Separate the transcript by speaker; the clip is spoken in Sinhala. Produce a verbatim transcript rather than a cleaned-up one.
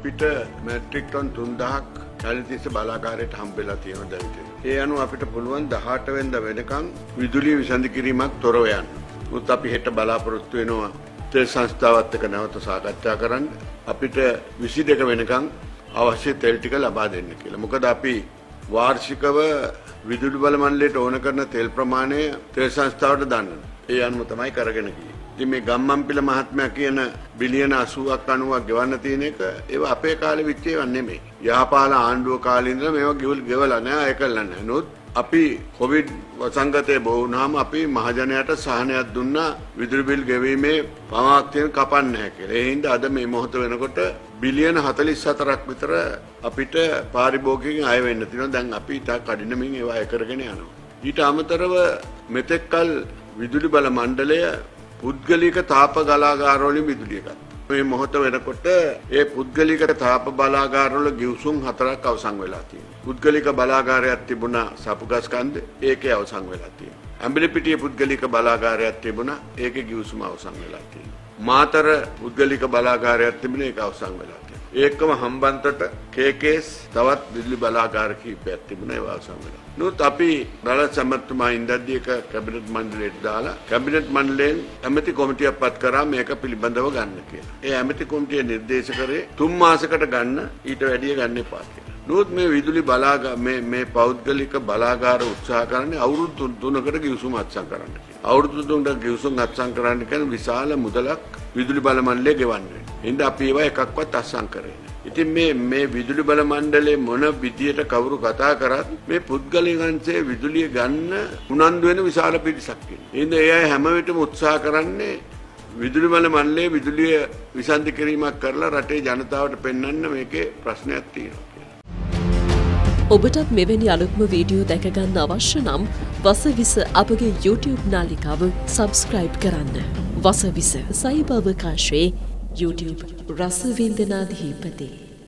Speaker 1: අපිට මැට්‍රික් ටන් තුන්දහක් කැලිතිස්ස බලාගාරයට හම්බෙලා තියෙනවා දැන්. ඒ අනුව අපිට පුළුවන් දහඅට වෙනිදා වෙනකන් විදුලිය විසඳි කිරීමක් තොරව යන්න. මුත් අපි හෙට බලාපොරොත්තු වෙනවා තෙල් සංස්ථාවත් එක්ක නැවත සාකච්ඡා කරන්න අපිට විසිදෙක වෙනකන් අවශ්‍ය තෙල් ටික ලබා දෙන්න කියලා. මොකද අපි වාර්ෂිකව විදුලි බල මණ්ඩලයට ඕන කරන තෙල් ප්‍රමාණය තෙල් සංස්ථාවට දාන්න. ඒ අනුව තමයි කරගෙන ගියේ. ඉතින් මේ ගම්මන්පිල මහත්මයා කියන බිලියන අසූවක් අනූවක් ගෙවන්න තියෙන එක ඒවා අපේ කාලේ විච් ඒවා නෙමෙයි. යහපාල ආණ්ඩුව කාලේ ඉඳලා මේවා ගෙවල් ගෙවලා නැහැ අය කළා නැහැ. නමුත් අපි කොවිඩ් වසංගතයේ බෝ වුණාම අපි මහජනයාට සහනයක් දුන්නා විදුලි බිල් ගෙවීමේ පමාවක් තියෙන කපන්නේ නැහැ කියලා. ඒ හින්දා අද මේ මොහොත වෙනකොට බිලියන හතළිස් හතරක් විතර අපිට පාරිභෝගිකයන් අය වෙන්න තියෙනවා. දැන් අපි ඊට කඩිනමින් ඒවා අය කරගෙන යනවා. ඊට අමතරව මෙතෙක්කල් විදුලි බල මණ්ඩලය පුද්ගලික තාප බලාගාරවලින් විදුලිය ගත්තා. මේ මොහොත වෙනකොට ඒ පුද්ගලික තාප බලාගාරවල ගිවිසුම් හතරක් අවසන් වෙලා තියෙනවා. පුද්ගලික බලාගාරයක් තිබුණා සපුගස්කන්ධ ඒකේ අවසන් වෙලා තියෙනවා. ඇඹිලිපිටිය පුද්ගලික බලාගාරයක් තිබුණා ඒකේ ගිවිසුම අවසන් වෙලා තියෙනවා. මාතර පුද්ගලික බලාගාරයක් තිබුණා ඒක අවසන් වෙලා තියෙනවා. ඒකම හම්බන්තොට කේකේස් තවත් විදුලි බලාගාර කිහිපයක් තිබුණා ඒවා අවසන් වෙලා. නමුත් අපි රළ සමත්තුමා ඉඳද්දී එක කැබිනට් මණ්ඩලයට දාලා කැබිනට් මණ්ඩලයෙන් ඇමති කොමිටියක් පත් කරා මේක පිළිබඳව ගන්න කියලා. ඒ ඇමති කොමිටිය නිර්දේශ කරේ තුන් මාසයකට ගන්න ඊට වැඩිය ගන්න එපා කියලා. නමුත් මේ විදුලි බලාගාර මේ මේ පෞද්ගලික බලාගාර උත්සාහ කරන්නේ අවුරුදු තුනකට ගිවිසුම් අත්සන් කරන්න කියලා. අවුරුදු තුනකට ගිවිසුම් අත්සන් කරන්න කියන විශාල මුදලක් විදුලි බල මණ්ඩලය ගෙවන්නේ. හින්ද අපි ඒවා එකක්වත් අත්සන් කරේ නැහැ. ඉතින් මේ මේ විදුලි බල මණ්ඩලයේ මොන විදියට කවුරු කතා කරත් මේ පුද්ගලිකයන්සේ විදුලිය ගන්න උනන්දු වෙන විශාල පිරිසක් ඉන්නවා. හින්ද ඒ අය හැම විටම උත්සාහ කරන්නේ විදුලි බල මණ්ඩලයේ විදුලිය විසන්ධි කිරීමක් කරලා රටේ ජනතාවට පෙන්වන්න මේකේ ප්‍රශ්නයක් තියෙනවා.
Speaker 2: ඔබටත් මෙවැනි අලුත්ම වීඩියෝ දැක ගන්න අවශ්‍ය නම් වසවිස අපගේ YouTube නාලිකාව සබස්ක්‍රයිබ් කරන්න. වසවිස සයිබ අවකාශයේ YouTube රසවින්දනාධිපති